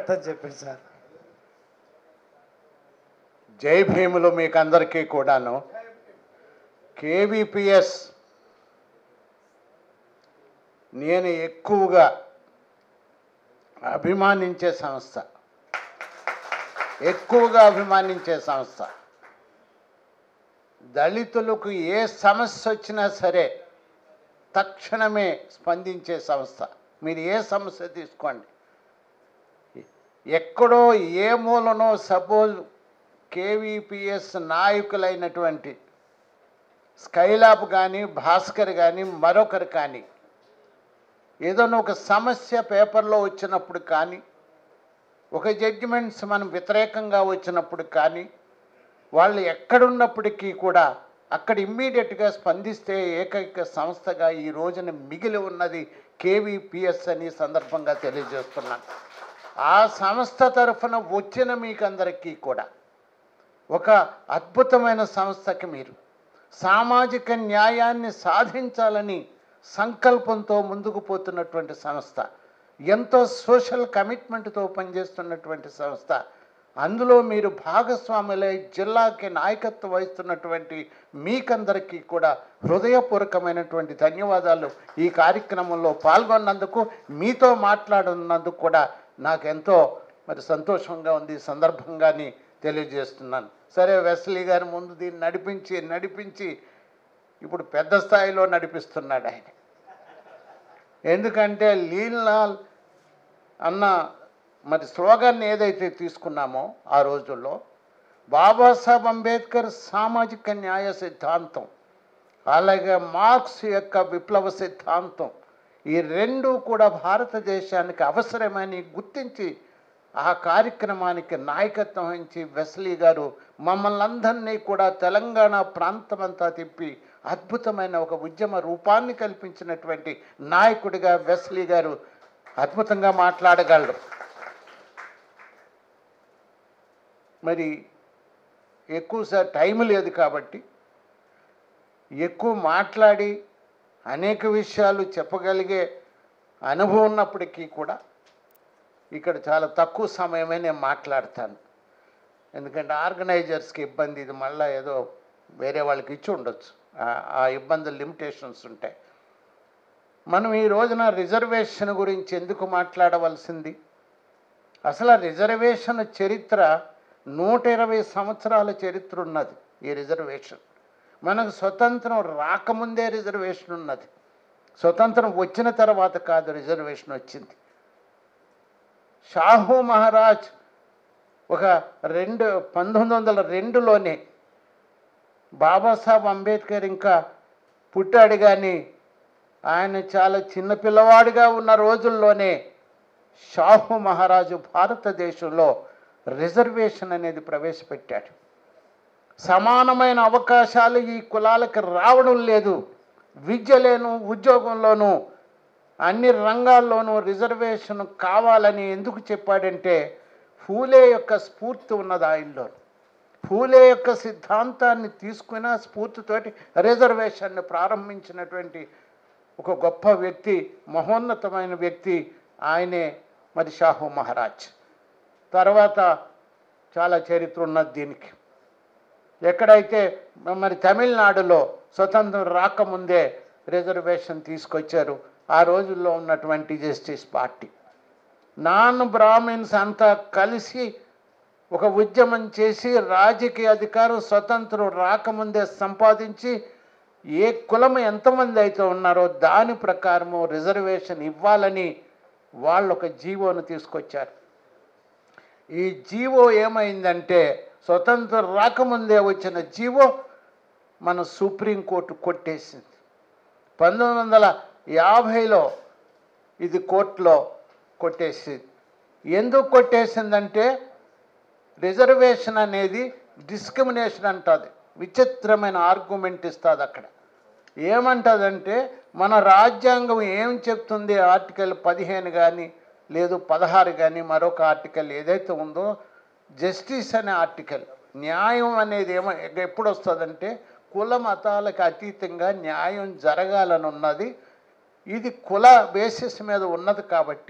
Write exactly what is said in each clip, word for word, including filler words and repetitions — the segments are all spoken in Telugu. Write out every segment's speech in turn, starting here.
పెడతాను చెప్పారు సార్. జై భీములు మీకు అందరికీ కూడాను. కేవీపీఎస్ నేను ఎక్కువగా అభిమానించే సంస్థ, ఎక్కువగా అభిమానించే సంస్థ. దళితులకు ఏ సమస్య వచ్చినా సరే తక్షణమే స్పందించే సంస్థ. మీరు ఏ సమస్య తీసుకోండి, ఎక్కడో ఏ మూలనో సపోజ్ కేవీపీఎస్ నాయకులైనటువంటి స్కైలాబ్ కానీ భాస్కర్ కానీ మరొకరు కానీ ఏదైనా ఒక సమస్య పేపర్లో వచ్చినప్పుడు కానీ, ఒక జడ్జిమెంట్స్ మనం వ్యతిరేకంగా వచ్చినప్పుడు కానీ, వాళ్ళు ఎక్కడున్నప్పటికీ కూడా అక్కడ ఇమ్మీడియట్గా స్పందిస్తే ఏకైక సంస్థగా ఈ రోజున మిగిలి ఉన్నది కేవీపీఎస్ అని సందర్భంగా తెలియజేస్తున్నాను. ఆ సంస్థ తరఫున వచ్చిన మీకందరికీ కూడా ఒక అద్భుతమైన సంస్థకి మీరు సామాజిక న్యాయాన్ని సాధించాలని సంకల్పంతో ముందుకు పోతున్నటువంటి సంస్థ, ఎంతో సోషల్ కమిట్మెంట్తో పనిచేస్తున్నటువంటి సంస్థ. అందులో మీరు భాగస్వాములై జిల్లాకి నాయకత్వం వహిస్తున్నటువంటి మీకందరికీ కూడా హృదయపూర్వకమైనటువంటి ధన్యవాదాలు. ఈ కార్యక్రమంలో పాల్గొన్నందుకు, మీతో మాట్లాడున్నందుకు కూడా నాకు ఎంతో మరి సంతోషంగా ఉంది. ఈ సందర్భంగాని తెలియజేస్తున్నాను. సరే, వెస్లీ గారి ముందు దీన్ని నడిపించి నడిపించి ఇప్పుడు పెద్ద స్థాయిలో నడిపిస్తున్నాడు ఆయన. ఎందుకంటే లీలాల్ అన్న మరి స్లోగన్ ఏదైతే తీసుకున్నామో ఆ రోజుల్లో, బాబాసాహెబ్ అంబేద్కర్ సామాజిక న్యాయ సిద్ధాంతం, అలాగే మార్క్స్ యొక్క విప్లవ సిద్ధాంతం, ఈ రెండు కూడా భారతదేశానికి అవసరమని గుర్తించి ఆ కార్యక్రమానికి నాయకత్వం వహించి వెస్లీ గారు మమ్మల్ని అందరినీ కూడా తెలంగాణ ప్రాంతమంతా తిప్పి అద్భుతమైన ఒక ఉద్యమ రూపాన్ని కల్పించినటువంటి నాయకుడిగా వెస్లీ గారు అద్భుతంగా మాట్లాడగలరు. మరి ఎక్కువసారి టైం లేదు కాబట్టి ఎక్కువ మాట్లాడి అనేక విషయాలు చెప్పగలిగే అనుభవం ఉన్నప్పటికీ కూడా ఇక్కడ చాలా తక్కువ సమయమే నేను మాట్లాడతాను. ఎందుకంటే ఆర్గనైజర్స్కి ఇబ్బంది, ఇది మళ్ళీ ఏదో వేరే వాళ్ళకి ఇచ్చి ఉండొచ్చు, ఆ ఇబ్బందులు లిమిటేషన్స్ ఉంటాయి. మనం ఈ రోజున రిజర్వేషన్ గురించి ఎందుకు మాట్లాడవలసింది? అసలు రిజర్వేషన్ చరిత్ర నూట ఇరవై సంవత్సరాల చరిత్ర ఉన్నది. ఈ రిజర్వేషన్ మనకు స్వతంత్రం రాకముందే రిజర్వేషన్ ఉన్నది, స్వతంత్రం వచ్చిన తర్వాత కాదు రిజర్వేషన్ వచ్చింది. షాహు మహారాజ్ ఒక రెండు పంతొమ్మిది వందల రెండులోనే బాబాసాహెబ్ అంబేద్కర్ ఇంకా పుట్టాడు, కానీ ఆయన చాలా చిన్నపిల్లవాడిగా ఉన్న రోజుల్లోనే షాహు మహారాజు భారతదేశంలో రిజర్వేషన్ అనేది ప్రవేశపెట్టాడు. సమానమైన అవకాశాలు ఈ కులాలకు రావడం లేదు. విద్యలోను, ఉద్యోగంలోనూ, అన్ని రంగాల్లోనూ రిజర్వేషన్ కావాలని ఎందుకు చెప్పాడంటే ఫూలే యొక్క స్ఫూర్తి ఉన్నది ఆయనలో. ఫూలే యొక్క సిద్ధాంతాన్ని తీసుకున్న స్ఫూర్తితోటి రిజర్వేషన్ని ప్రారంభించినటువంటి ఒక గొప్ప వ్యక్తి, మహోన్నతమైన వ్యక్తి ఆయనే మరి షాహు మహారాజ్. తర్వాత చాలా చరిత్ర ఉన్నది దీనికి. ఎక్కడైతే మరి తమిళనాడులో స్వతంత్రం రాకముందే రిజర్వేషన్ తీసుకొచ్చారు ఆ రోజుల్లో ఉన్నటువంటి జస్టిస్ పార్టీ. నాన్ బ్రాహ్మిన్స్ అంతా కలిసి ఒక ఉద్యమం చేసి రాజకీయ అధికారం స్వతంత్రం రాకముందే సంపాదించి ఏ కులం ఎంతమంది అయితే ఉన్నారో దాని ప్రకారము రిజర్వేషన్ ఇవ్వాలని వాళ్ళు ఒక జీవోను తీసుకొచ్చారు. ఈ జీవో ఏమైందంటే స్వతంత్రం రాకముందే వచ్చిన జీవో మన సుప్రీంకోర్టు కొట్టేసింది. పంతొమ్మిది వందల యాభైలో ఇది కోర్టులో కొట్టేసింది. ఎందుకు కొట్టేసిందంటే రిజర్వేషన్ అనేది డిస్క్రిమినేషన్ అంటుంది. విచిత్రమైన ఆర్గ్యుమెంట్ ఇస్తుంది అక్కడ. ఏమంటుందంటే మన రాజ్యాంగం ఏం చెప్తుంది, ఆర్టికల్ పదిహేను కానీ లేదు పదహారు కానీ మరొక ఆర్టికల్ ఏదైతే ఉందో జస్టిస్ అనే ఆర్టికల్, న్యాయం అనేది ఏమో ఎప్పుడు వస్తుందంటే కుల మతాలకు అతీతంగా న్యాయం జరగాలని ఉన్నది. ఇది కుల బేసిస్ మీద ఉన్నది కాబట్టి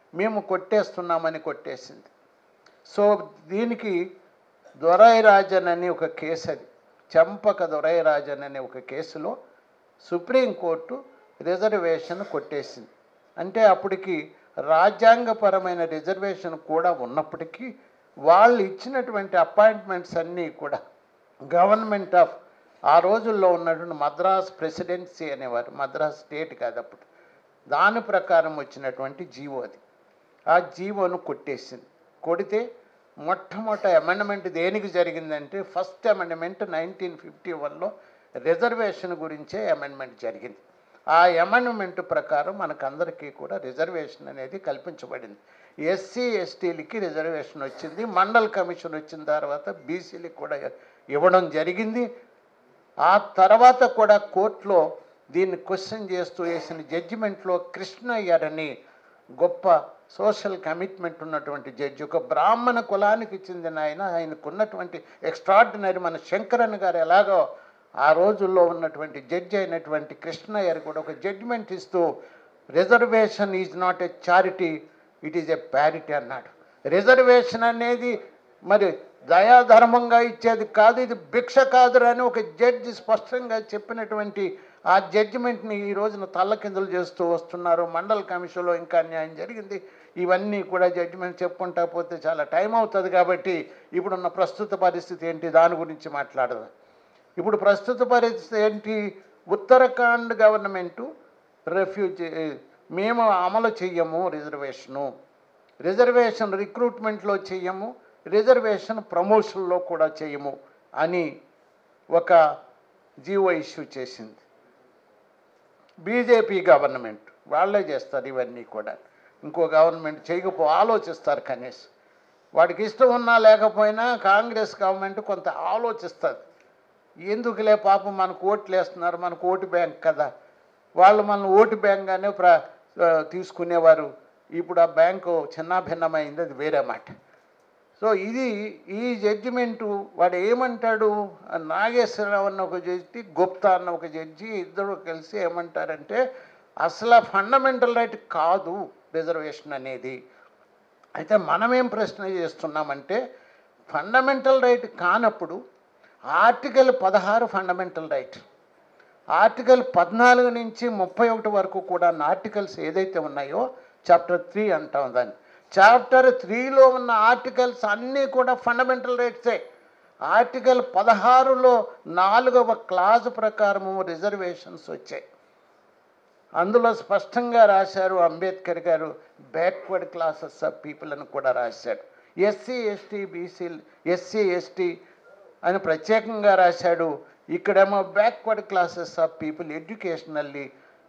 మేము కొట్టేస్తున్నామని కొట్టేసింది. సో దీనికి దొరైరాజన్ అని ఒక కేసు, అది చంపక దొరైరాజన్ అనే ఒక కేసులో సుప్రీంకోర్టు రిజర్వేషన్ కొట్టేసింది. అంటే అప్పటికి రాజ్యాంగపరమైన రిజర్వేషన్ కూడా ఉన్నప్పటికీ వాళ్ళు ఇచ్చినటువంటి అపాయింట్మెంట్స్ అన్నీ కూడా గవర్నమెంట్ ఆఫ్ ఆ రోజుల్లో ఉన్నటువంటి మద్రాస్ ప్రెసిడెన్సీ అనేవారు, మద్రాస్ స్టేట్ కాదు అప్పుడు, దాని ప్రకారం వచ్చినటువంటి జీవో అది. ఆ జీవోను కొట్టేసింది. కొడితే మొట్టమొదట అమెండ్మెంట్ దేనికి జరిగిందంటే ఫస్ట్ అమెండ్మెంట్ నైన్టీన్ ఫిఫ్టీ వన్లో రిజర్వేషన్ గురించే అమెండ్మెంట్ జరిగింది. ఆ అమెండ్మెంట్ ప్రకారం మనకందరికీ కూడా రిజర్వేషన్ అనేది కల్పించబడింది. ఎస్సీ ఎస్టీలకి రిజర్వేషన్ వచ్చింది. మండల్ కమిషన్ వచ్చిన తర్వాత బీసీలకి కూడా ఇవ్వడం జరిగింది. ఆ తర్వాత కూడా కోర్టులో దీన్ని క్వశ్చన్ చేస్తూ వేసిన జడ్జిమెంట్లో కృష్ణయ్యర్ అని గొప్ప సోషల్ కమిట్మెంట్ ఉన్నటువంటి జడ్జి, ఒక బ్రాహ్మణ కులానికి చెందిన ఆయన, ఆయనకున్నటువంటి ఎక్స్ట్రాడినరీ, మన శంకరన్ గారు ఎలాగో ఆ రోజుల్లో ఉన్నటువంటి జడ్జి అయినటువంటి కృష్ణయ్యర్ కూడా ఒక జడ్జిమెంట్ ఇస్తూ reservation is not a charity, it is a parity అన్నాడు. రిజర్వేషన్ అనేది మరి దయాధర్మంగా ఇచ్చేది కాదు, ఇది భిక్ష కాదు అని ఒక జడ్జి స్పష్టంగా చెప్పినటువంటి ఆ జడ్జిమెంట్ని ఈ రోజున తల్లకిందులు చేస్తూ వస్తున్నారు. మండల్ కమిషన్లో ఇంకా అన్యాయం జరిగింది. ఇవన్నీ కూడా జడ్జిమెంట్ చెప్పుకుంటా పోతే చాలా టైం అవుతుంది. కాబట్టి ఇప్పుడున్న ప్రస్తుత పరిస్థితి ఏంటి, దాని గురించి మాట్లాడదాం. ఇప్పుడు ప్రస్తుత పరిస్థితి ఏంటి, ఉత్తరాఖండ్ గవర్నమెంటు రెఫ్యూజీ మేము అమలు చెయ్యము రిజర్వేషను, రిజర్వేషన్ రిక్రూట్మెంట్లో చెయ్యము, రిజర్వేషన్ ప్రమోషన్లో కూడా చేయము అని ఒక జీవో ఇష్యూ చేసింది. బీజేపీ గవర్నమెంట్ వాళ్ళే చేస్తారు ఇవన్నీ కూడా, ఇంకో గవర్నమెంట్ చేయకపో ఆలోచిస్తారు కనీసం. వాడికి ఇష్టం ఉన్నా లేకపోయినా కాంగ్రెస్ గవర్నమెంట్ కొంత ఆలోచిస్తుంది. ఎందుకులే పాపం మనకు ఓట్లు వేస్తున్నారు, మనకు ఓటు బ్యాంక్ కదా, వాళ్ళు మన ఓటు బ్యాంక్గానే ప్ర తీసుకునేవారు. ఇప్పుడు ఆ బ్యాంకు చిన్నాభిన్నమైంది, అది వేరే మాట. సో ఇది ఈ జడ్జిమెంటు వాడు ఏమంటాడు, నాగేశ్వరరావు అన్న ఒక జడ్జి, గుప్తా అన్న ఒక జడ్జి, ఇద్దరు కలిసి ఏమంటారంటే అసలు ఫండమెంటల్ రైట్ కాదు రిజర్వేషన్ అనేది. అయితే మనమేం ప్రశ్న చేస్తున్నామంటే ఫండమెంటల్ రైట్ కానప్పుడు ఆర్టికల్ పదహారు ఫండమెంటల్ రైట్, ఆర్టికల్ పద్నాలుగు నుంచి ముప్పై ఒకటి వరకు కూడా ఆర్టికల్స్ ఏదైతే ఉన్నాయో చాప్టర్ త్రీ అంటాం దాన్ని, చాప్టర్ త్రీలో ఉన్న ఆర్టికల్స్ అన్నీ కూడా ఫండమెంటల్ రైట్సే. ఆర్టికల్ పదహారులో నాలుగవ క్లాజ్ ప్రకారము రిజర్వేషన్స్ వచ్చాయి. అందులో స్పష్టంగా రాశారు అంబేద్కర్ గారు, బ్యాక్వర్డ్ క్లాసెస్ ఆఫ్ పీపుల్ అని కూడా రాశాడు. SC ST BC SC ST అని ప్రత్యేకంగా రాశాడు. ఇక్కడేమో backward classes of people, educationally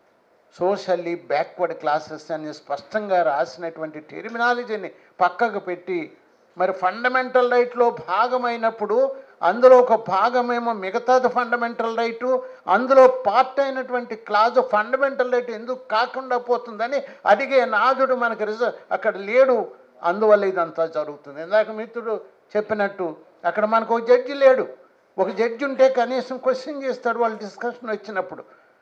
socially backward classes అని స్పష్టంగా రాసినటువంటి టెర్మినాలజీని పక్కకు పెట్టి మరి ఫండమెంటల్ రైట్లో భాగమైనప్పుడు అందులో ఒక భాగమేమో మిగతాది ఫండమెంటల్ రైటు, అందులో పార్ట్ అయినటువంటి క్లాజు ఫండమెంటల్ రైట్ ఎందుకు కాకుండా పోతుందని అడిగే నాదుడు మనకు రిజ అక్కడ లేడు. అందువల్ల ఇదంతా జరుగుతుంది. ఇందాక మిత్రుడు చెప్పినట్టు అక్కడ మనకు ఒక జడ్జి లేడు. ఒక జడ్జి ఉంటే కనీసం క్వశ్చన్ చేస్తాడు వాళ్ళు డిస్కషన్ వచ్చినప్పుడు.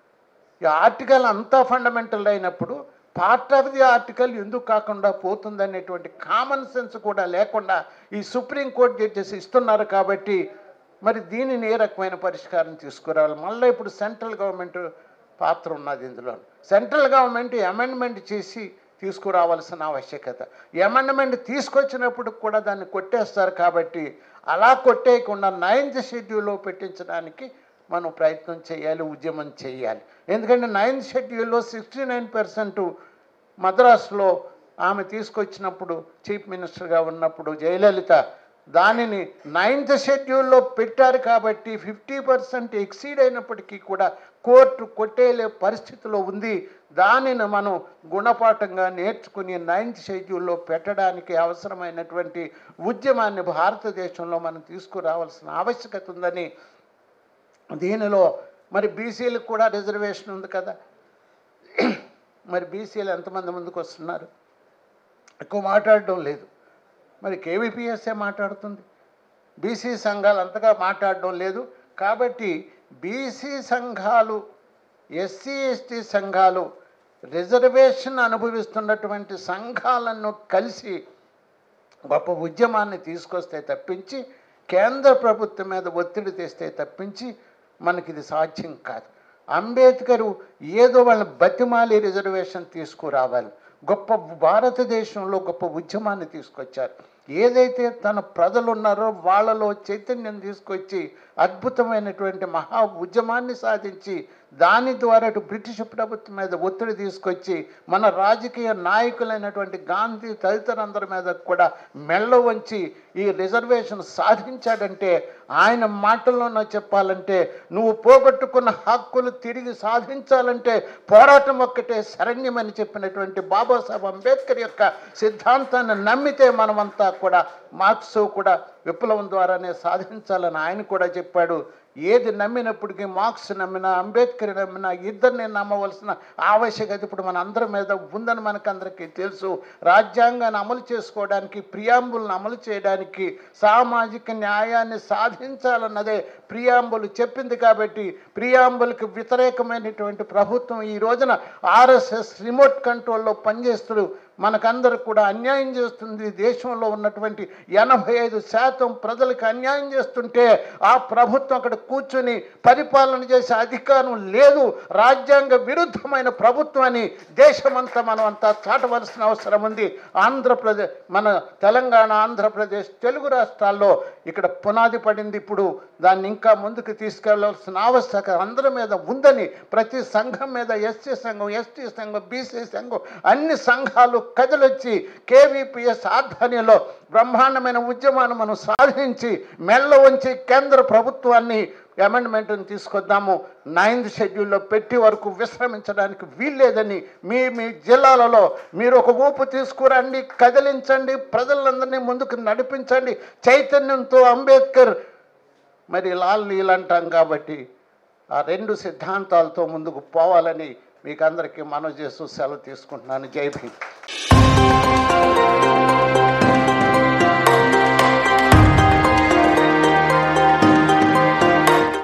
ఈ ఆర్టికల్ అంతా ఫండమెంటల్ అయినప్పుడు పార్ట్ ఆఫ్ ది ఆర్టికల్ ఎందుకు కాకుండా పోతుందనేటువంటి కామన్ సెన్స్ కూడా లేకుండా ఈ సుప్రీంకోర్టు జడ్జెస్ ఇస్తున్నారు. కాబట్టి మరి దీనిని ఏ రకమైన పరిష్కారం తీసుకురావాలి. మళ్ళీ ఇప్పుడు సెంట్రల్ గవర్నమెంట్ పాత్ర ఉన్నది ఇందులో. సెంట్రల్ గవర్నమెంట్ అమెండ్మెంట్ చేసి తీసుకురావాల్సిన ఆవశ్యకత, అమెండ్మెంట్ తీసుకొచ్చినప్పుడు కూడా దాన్ని కొట్టేస్తారు. కాబట్టి అలా కొట్టేయకుండా నైన్త్ షెడ్యూల్లో పెట్టించడానికి మనం ప్రయత్నం చేయాలి, ఉద్యమం చేయాలి. ఎందుకంటే నైన్త్ షెడ్యూల్లో సిక్స్టీ నైన్ పర్సెంట్ మద్రాసులో ఆమె తీసుకొచ్చినప్పుడు చీఫ్ మినిస్టర్గా ఉన్నప్పుడు జయలలిత దానిని నైన్త్ షెడ్యూల్లో పెట్టారు. కాబట్టి ఫిఫ్టీ పర్సెంట్ ఎక్సీడ్ అయినప్పటికీ కూడా కోర్టు కొట్టేలే పరిస్థితిలో ఉంది. దానిని మనం గుణపాఠంగా నేర్చుకుని నైన్త్ షెడ్యూల్లో పెట్టడానికి అవసరమైనటువంటి ఉద్యమాన్ని భారతదేశంలో మనం తీసుకురావాల్సిన ఆవశ్యకత ఉందని, దీనిలో మరి బీసీలకు కూడా రిజర్వేషన్ ఉంది కదా, మరి బీసీలు ఎంతమంది ముందుకు వస్తున్నారు, ఎక్కువ మాట్లాడడం లేదు. మరి కేవీపీఎస్ఏ మాట్లాడుతుంది, బీసీ సంఘాలు అంతగా మాట్లాడడం లేదు. కాబట్టి బీసీ సంఘాలు, ఎస్సీ ఎస్టీ సంఘాలు రిజర్వేషన్ అనుభవిస్తున్నటువంటి సంఘాలను కలిసి గొప్ప ఉద్యమాన్ని తీసుకొస్తే తప్పించి, కేంద్ర ప్రభుత్వం మీద ఒత్తిడి తెస్తే తప్పించి మనకి ఇది సాధ్యం కాదు. అంబేద్కర్ ఏదో వాళ్ళని బతిమాలి రిజర్వేషన్ తీసుకురావాలి. గొప్ప భారతదేశంలో గొప్ప ఉద్యమాన్ని తీసుకొచ్చారు. ఏదైతే తన ప్రజలు ఉన్నారో వాళ్ళలో చైతన్యం తీసుకొచ్చి అద్భుతమైనటువంటి మహా ఉద్యమాన్ని సాధించి దాని ద్వారా బ్రిటిష్ ప్రభుత్వం మీద ఒత్తిడి తీసుకొచ్చి మన రాజకీయ నాయకులైనటువంటి గాంధీ తదితరులందరి మీద కూడా మెళ్ళ వంచి ఈ రిజర్వేషన్ సాధించాడంటే, ఆయన మాటల్లోనో చెప్పాలంటే, నువ్వు పోగొట్టుకున్న హక్కులు తిరిగి సాధించాలంటే పోరాటం ఒక్కటే శరణ్యమని చెప్పినటువంటి బాబాసాహెబ్ అంబేద్కర్ యొక్క సిద్ధాంతాన్ని నమ్మితే మనమంతా కూడా మార్క్స్ కూడా విప్లవం ద్వారానే సాధించాలని ఆయన కూడా చెప్పాడు. ఏది నమ్మినప్పటికీ మార్క్స్ నమ్మినా అంబేద్కర్ నమ్మినా ఇద్దరిని నమ్మవలసిన ఆవశ్యకత ఇప్పుడు మన అందరి మీద ఉందని మనకందరికీ తెలుసు. రాజ్యాంగాన్ని అమలు చేసుకోవడానికి, ప్రియాంబుల్ని అమలు చేయడానికి, సామాజిక న్యాయాన్ని సాధించాలన్నదే ప్రియాంబుల్ చెప్పింది. కాబట్టి ప్రియాంబుల్కి వ్యతిరేకమైనటువంటి ప్రభుత్వం ఈ రోజున ఆర్ఎస్ఎస్ రిమోట్ కంట్రోల్లో పనిచేస్తూ మనకందరూ కూడా అన్యాయం చేస్తుంది. దేశంలో ఉన్నటువంటి ఎనభై ఐదు శాతం ప్రజలకు అన్యాయం చేస్తుంటే ఆ ప్రభుత్వం అక్కడ కూర్చొని పరిపాలన చేసే అధికారం లేదు. రాజ్యాంగ విరుద్ధమైన ప్రభుత్వం అని దేశమంతా మనం అంతా చాటవలసిన అవసరం ఉంది. ఆంధ్రప్రదేశ్, మన తెలంగాణ, ఆంధ్రప్రదేశ్, తెలుగు రాష్ట్రాల్లో ఇక్కడ పునాది పడింది. ఇప్పుడు దాన్ని ఇంకా ముందుకు తీసుకెళ్లాల్సిన ఆవశ్యకత అందరి మీద ఉందని, ప్రతి సంఘం మీద, ఎస్సీ సంఘం, ఎస్టీ సంఘం, బీసీ సంఘం, అన్ని సంఘాలు కదిలొచ్చి కేవీపీఎస్ ఆధ్వర్యంలో బ్రహ్మాండమైన ఉద్యమాన్ని మనం సాధించి మెల్ల వంచి కేంద్ర ప్రభుత్వాన్ని అమెండ్మెంట్ని తీసుకొద్దాము. నైన్త్ షెడ్యూల్లో పెట్టి వరకు విశ్రమించడానికి వీల్లేదని మీ మీ జిల్లాలలో మీరు ఒక ఊపు తీసుకురండి, కదిలించండి, ప్రజలందరినీ ముందుకు నడిపించండి. చైతన్యంతో అంబేద్కర్ మరి లాల్ నీల్ అంటాం కాబట్టి ఆ రెండు సిద్ధాంతాలతో ముందుకు పోవాలని మీకు అందరికీ మనవి చేస్తూ సెలవు తీసుకుంటున్నాను. జై భీమ్.